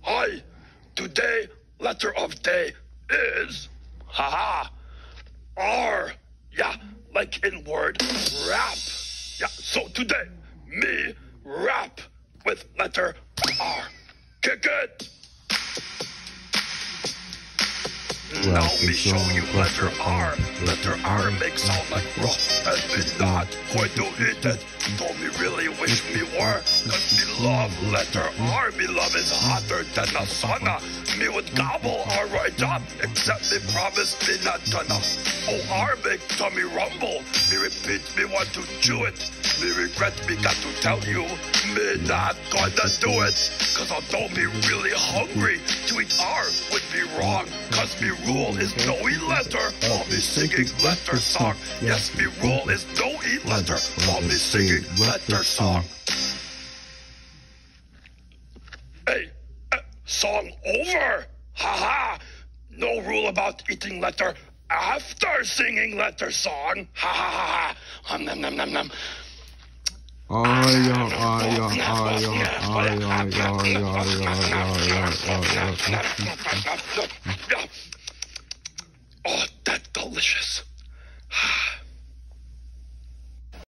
Hi. Today, letter of day is, haha, R. Yeah, like in word rap. Yeah, so today, me rap with letter R. Kick it. Now me show you letter R. Letter R makes sound like raw, and me not going to eat it. Don't me really wish me were, cause me love letter R. Me love is hotter than the sauna. Me would gobble R right up, except me promise me not gonna. Oh, R make tummy rumble. Me repeat me want to chew it. Me regret me got to tell you, me not gonna do it. Cause although me really hungry, to eat R would be wrong. Cause me rule is no E letter while me singing letter song. Yes, me rule is no E letter while me singing letter song. Hey, song over. Haha. No rule about eating letter after singing letter song. Ha ha ha ha. Nom nom nom nom. Oh,